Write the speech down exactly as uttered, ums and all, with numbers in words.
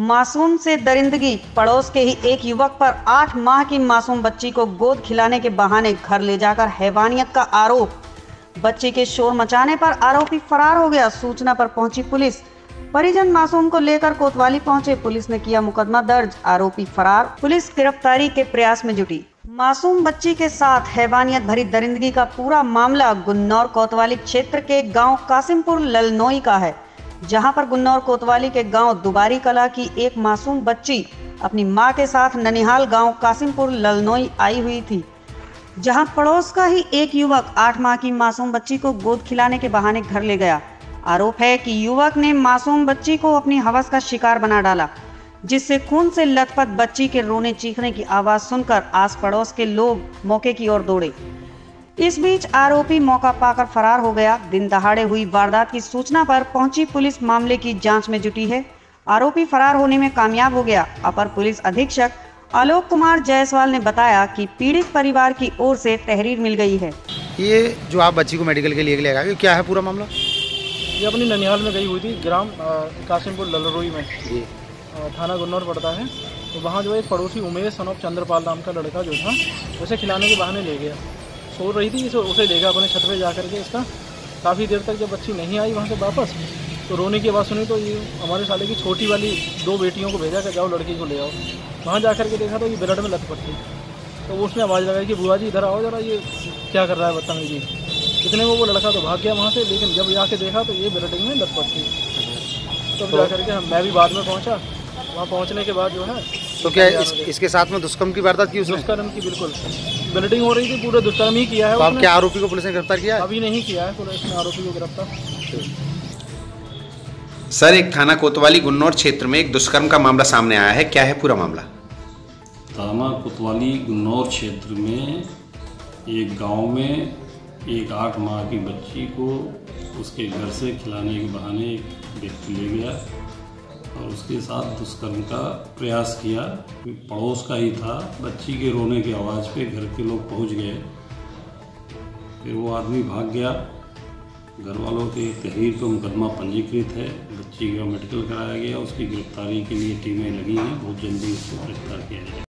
मासूम से दरिंदगी। पड़ोस के ही एक युवक पर आठ माह की मासूम बच्ची को गोद खिलाने के बहाने घर ले जाकर हैवानियत का आरोप। बच्ची के शोर मचाने पर आरोपी फरार हो गया। सूचना पर पहुंची पुलिस। परिजन मासूम को लेकर कोतवाली पहुंचे। पुलिस ने किया मुकदमा दर्ज। आरोपी फरार। पुलिस गिरफ्तारी के प्रयास में जुटी। मासूम बच्ची के साथ हैवानियत भरी दरिंदगी का पूरा मामला गुन्नौर कोतवाली क्षेत्र के गांव कासिमपुर ललनोई का है, जहां पर गुन्नौर कोतवाली के गांव दुबारी कला की एक मासूम बच्ची अपनी मां के साथ ननिहाल गांव कासिमपुर ललनोई आई हुई थी, जहां पड़ोस का ही एक युवक आठ माह की मासूम बच्ची को गोद खिलाने के बहाने घर ले गया। आरोप है कि युवक ने मासूम बच्ची को अपनी हवस का शिकार बना डाला, जिससे खून से लथपथ बच्ची के रोने चीखने की आवाज सुनकर आस पड़ोस के लोग मौके की ओर दौड़े। इस बीच आरोपी मौका पाकर फरार हो गया। दिन दहाड़े हुई वारदात की सूचना पर पहुंची पुलिस मामले की जांच में जुटी है। आरोपी फरार होने में कामयाब हो गया। अपर पुलिस अधीक्षक आलोक कुमार जायसवाल ने बताया कि पीड़ित परिवार की ओर से तहरीर मिल गई है। ये जो आप बच्ची को मेडिकल के लिए ले गए, क्या है पूरा मामला? ये अपनी ननिहाल में गई हुई थी, ग्राम कासिमपुर ललनोई में, थाना गुन्नौर पड़ता है। तो वहाँ जो एक पड़ोसी उमेश सन ऑफ चंद्रपाल नाम का लड़का जो था, उसे खिलाने के बहाने ले गया। सो रही थी, उसे ले गया अपने छत पे जा करके। इसका काफ़ी देर तक जब बच्ची नहीं आई वहाँ से वापस, तो रोने की आवाज़ सुनी। तो ये हमारे साले की छोटी वाली दो बेटियों को भेजा कि जाओ लड़की को ले आओ। वहाँ जा करके देखा तो ये ब्लड में लथपथ थी। तो उसने आवाज़ लगाई कि बुआ जी इधर आओ जरा, ये क्या कर रहा है बदतमीजी। इतने में वो लड़का तो भाग गया वहाँ से, लेकिन जब जाके देखा तो ये ब्लडिंग में लथपथ थी। तब जा करके हम मैं भी बाद में पहुँचा। वहाँ पहुँचने के बाद जो है, तो क्या इस, इसके साथ में दुष्कर्म की वारदात की? दुष्कर्म की, बिल्कुल ब्लीडिंग हो रही थी, पूरे दुष्कर्म ही किया है। तो आप क्या आरोपी को पुलिस ने गिरफ्तार किया? अभी नहीं किया है पुलिस ने आरोपी को गिरफ्तार। सर, एक थाना कोतवाली गुन्नौर क्षेत्र में एक दुष्कर्म का मामला सामने आया है, क्या है पूरा मामला? थाना कोतवाली गुन्नौर क्षेत्र में एक गांव में एक आठ माह की बच्ची को उसके घर से खिलाने के बहाने एक व्यक्ति ले गया और उसके साथ दुष्कर्म का प्रयास किया। पड़ोस का ही था। बच्ची के रोने की आवाज़ पे घर के लोग पहुंच गए। फिर वो आदमी भाग गया। घर वालों के तहरीर पर मुकदमा पंजीकृत है। बच्ची का मेडिकल कराया गया। उसकी गिरफ्तारी के लिए टीमें लगी हैं। बहुत जल्दी उसको गिरफ्तार किया जाएगा।